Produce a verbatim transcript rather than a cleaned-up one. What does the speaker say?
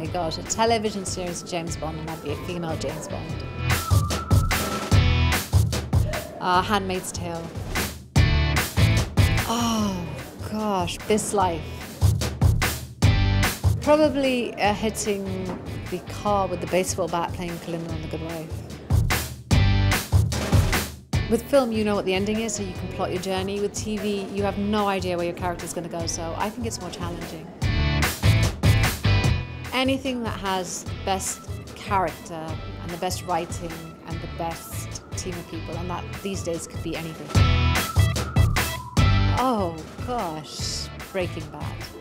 got a television series of James Bond, and that'd be a female James Bond. Uh, Handmaid's Tale. Oh, gosh, This Life. Probably uh, hitting the car with the baseball bat playing Kalinda on The Good Wife. With film, you know what the ending is, so you can plot your journey. With T V, you have no idea where your character's going to go, so I think it's more challenging. Anything that has the best character and the best writing and the best team of people, and that these days could be anything. Oh gosh, Breaking Bad.